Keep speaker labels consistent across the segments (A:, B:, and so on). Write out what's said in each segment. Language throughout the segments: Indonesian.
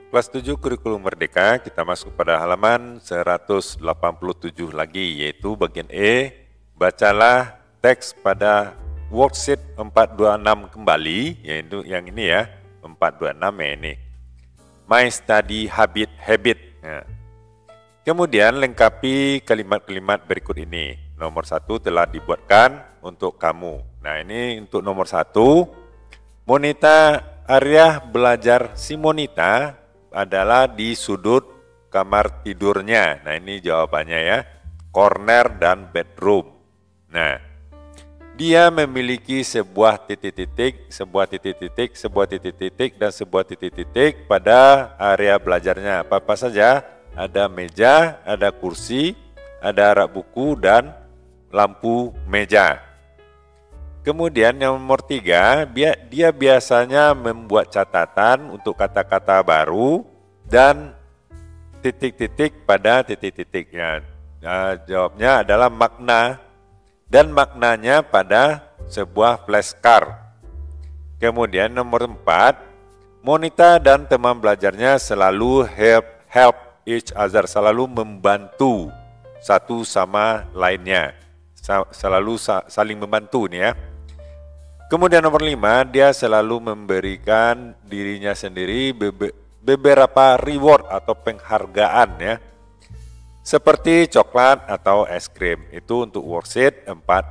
A: Kelas 7 Kurikulum Merdeka, kita masuk pada halaman 187 lagi, yaitu bagian E, bacalah teks pada worksheet 426 kembali, yaitu yang ini ya, 426 ya ini. My study habit. Nah. Kemudian lengkapi kalimat-kalimat berikut ini. Nomor 1 telah dibuatkan untuk kamu. Nah ini untuk nomor 1, Monita area belajar si Monita adalah di sudut kamar tidurnya. Nah ini jawabannya ya, corner dan bedroom. Nah, dia memiliki sebuah titik-titik, sebuah titik-titik, sebuah titik-titik, dan sebuah titik-titik pada area belajarnya. Apa-apa saja, ada meja, ada kursi, ada rak buku, dan lampu meja. Kemudian yang nomor 3, dia biasanya membuat catatan untuk kata-kata baru dan titik-titik pada titik-titiknya. Nah, jawabnya adalah makna, dan maknanya pada sebuah flashcard. Kemudian nomor 4, Monita dan teman belajarnya selalu help each other, selalu membantu satu sama lainnya, selalu saling membantu nih ya. Kemudian nomor 5, dia selalu memberikan dirinya sendiri beberapa reward atau penghargaan ya, seperti coklat atau es krim. Itu untuk worksheet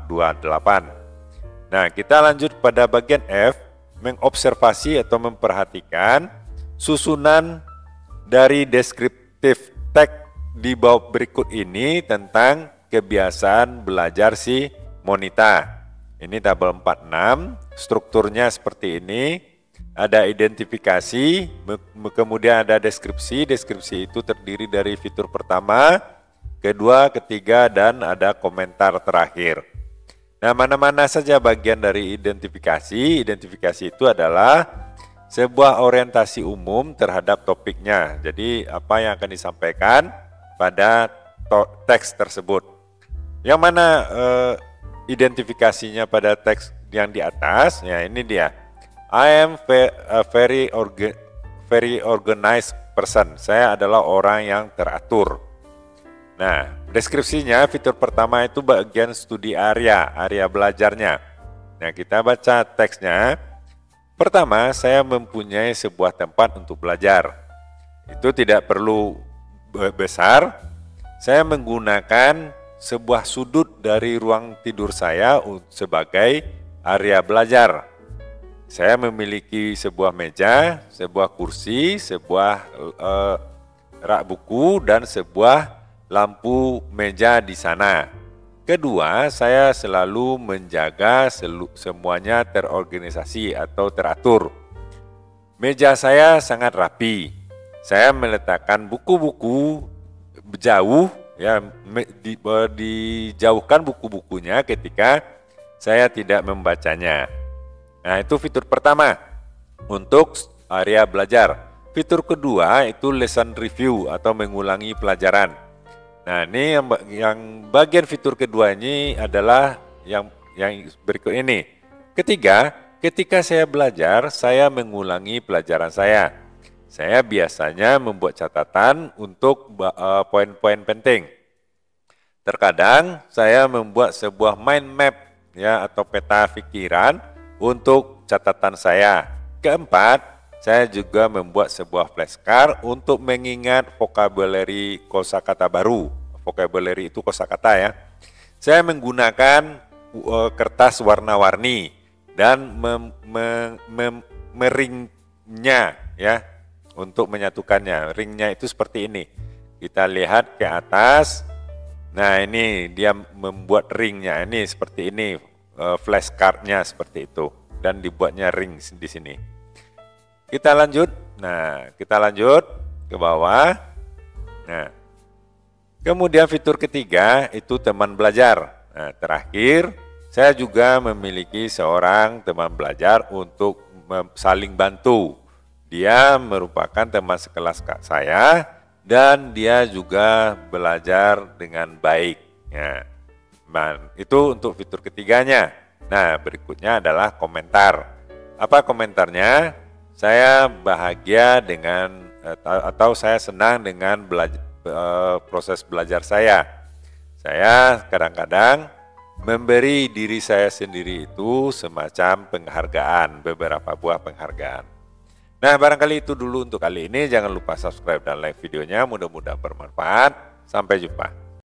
A: 428. Nah, kita lanjut pada bagian F, mengobservasi atau memperhatikan susunan dari deskriptif teks di bawah berikut ini tentang kebiasaan belajar si Monita. Ini tabel 46, strukturnya seperti ini. Ada identifikasi, kemudian ada deskripsi. Deskripsi itu terdiri dari fitur pertama, kedua, ketiga, dan ada komentar terakhir. Nah, mana-mana saja bagian dari identifikasi. Identifikasi itu adalah sebuah orientasi umum terhadap topiknya. Jadi, apa yang akan disampaikan pada teks tersebut. Yang mana identifikasinya pada teks yang di atas, ya ini dia. I am a very organized person. Saya adalah orang yang teratur. Nah, deskripsinya fitur pertama itu bagian studi area belajarnya. Nah, kita baca teksnya. Pertama, saya mempunyai sebuah tempat untuk belajar. Itu tidak perlu besar. Saya menggunakan sebuah sudut dari ruang tidur saya sebagai area belajar. Saya memiliki sebuah meja, sebuah kursi, sebuah rak buku, dan sebuah lampu meja di sana. Kedua, saya selalu menjaga semuanya terorganisasi atau teratur. Meja saya sangat rapi. Saya meletakkan buku-buku jauh, ya, dijauhkan buku-bukunya ketika saya tidak membacanya. Nah, itu fitur pertama untuk area belajar. Fitur kedua itu lesson review atau mengulangi pelajaran. Nah, ini yang bagian fitur kedua ini adalah yang berikut ini. Ketiga, ketika saya belajar, saya mengulangi pelajaran saya. Saya biasanya membuat catatan untuk poin-poin penting. Terkadang saya membuat sebuah mind map ya atau peta pikiran untuk catatan saya. Keempat, saya juga membuat sebuah flashcard untuk mengingat vocabulary kosakata baru. Vocabulary itu kosakata ya. Saya menggunakan kertas warna-warni dan meringnya ya untuk menyatukannya. Ringnya itu seperti ini. Kita lihat ke atas. Nah, ini dia membuat ringnya. Ini seperti ini, flashcardnya seperti itu. Dan dibuatnya ring di sini. Kita lanjut. Nah, kita lanjut ke bawah. Nah, kemudian fitur ketiga itu teman belajar. Nah, terakhir, saya juga memiliki seorang teman belajar untuk saling bantu. Dia merupakan teman sekelas saya dan dia juga belajar dengan baik. Ya. Nah, itu untuk fitur ketiganya. Nah, berikutnya adalah komentar. Apa komentarnya? Saya bahagia dengan atau saya senang dengan proses belajar saya. Saya kadang-kadang memberi diri saya sendiri itu semacam penghargaan, beberapa buah penghargaan. Nah, barangkali itu dulu untuk kali ini. Jangan lupa subscribe dan like videonya, mudah-mudahan bermanfaat. Sampai jumpa.